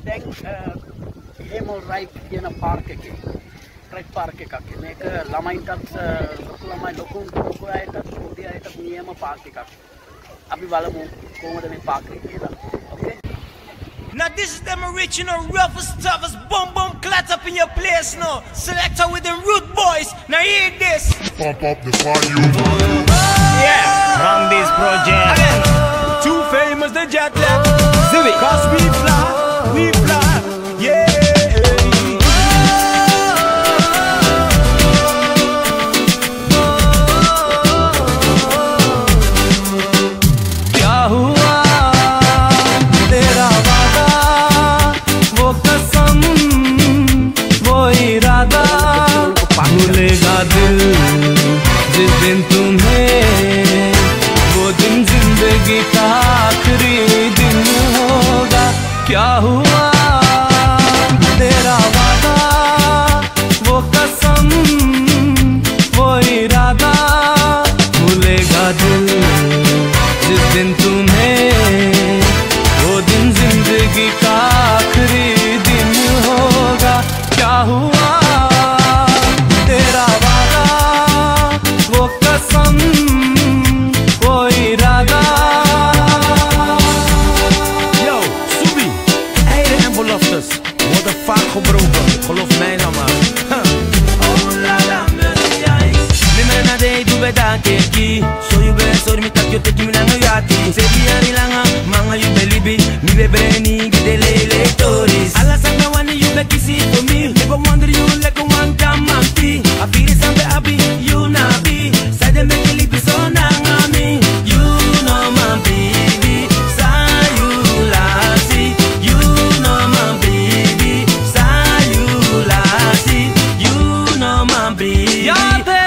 දැන් Hemel කියන park එකේ ට්‍රෙක් පාර්ක් එකක්. මේක ළමයින්ටත් ලොකු අයටත් පොඩි අයටත් නියම පාර්ක් එකක්. අපි බලමු කොහොමද මේ පාර්ක් එක කියලා. Okay. Now this is them original roughest toughest boom boom clat up in your place now. Selector with them root boys. Now hear this. Pump up the volume. Yeah, run this project. Again. Too famous the jet lag. Zivi. Cause we fly, yeah. भूलेगा दिल जिस दिन तुम्हें वो दिन जिंदगी का आखिरी दिन होगा क्या हुआ तेरा वादा वो कसम वो इरादा भूलेगा दिल जिस दिन तुम्हें वो दिन जिंदगी का आखिरी दिन होगा क्या हुआ Vaak gebroken, geloof mij nou maar. Oh la la, me mena de tu beda keki. So you be sorry mi tak yo te kimi nanga yati. Se biari langa manga you believe mi be breni gidele lectores. Alla sanga wani you be kisi for me. Never wonder you like a one time auntie. I feel it sambe abi you na be. Say them make it lipi so nanga me. You know my baby, say you lassi. You know my baby. You know my baby.